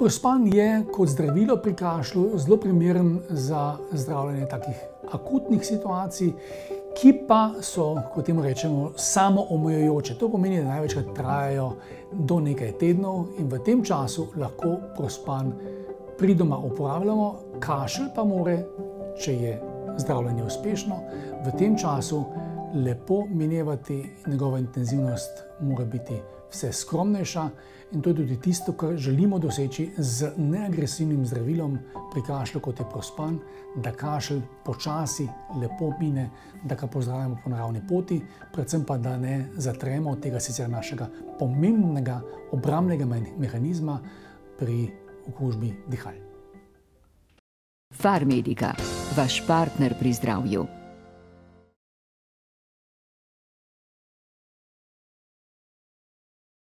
Prospan je kot zdravilo pri kašlju zelo primeren za zdravljenje takih akutnih situacij, ki pa so, kot temu rečemo, samoomejujoče. To pomeni, da največkrat trajajo do nekaj tednov in v tem času lahko Prospan pridoma uporabljamo. Kašelj pa mora, če je zdravljenje uspešno, v tem času lepo minevati, njegova intenzivnost mora biti vse skromnejša in to je tudi tisto, kar želimo doseči z neagresivnim zdravilom pri kašlju, kot je Prospan, da kašelj počasi lepo mine, da ga pozdravimo po naravni poti, predvsem pa, da ne zatremo tega sicer našega pomembnega obrambnega mehanizma pri okužbi dihal. Farmedica, vaš partner pri zdravju.